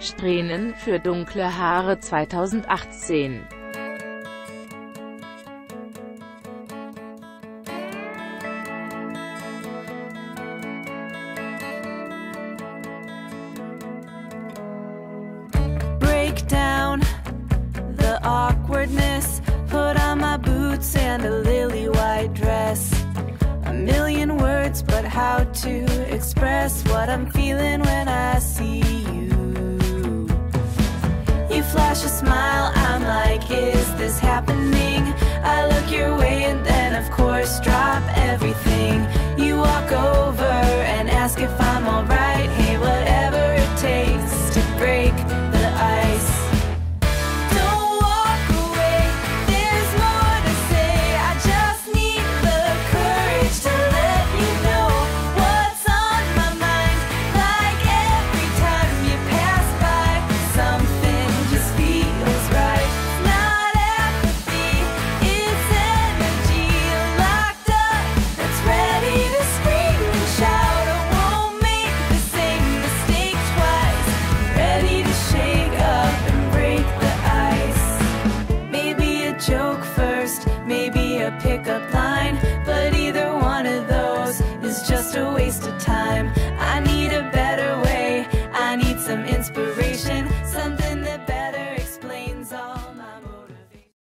Strähnen für dunkle Haare 2018. Break down the awkwardness, put on my boots and a lily white dress. A million words, but how to express what I'm feeling when I see you. You flash a smile, I'm like, is this happening? I look your way and then of course drop everything. You walk over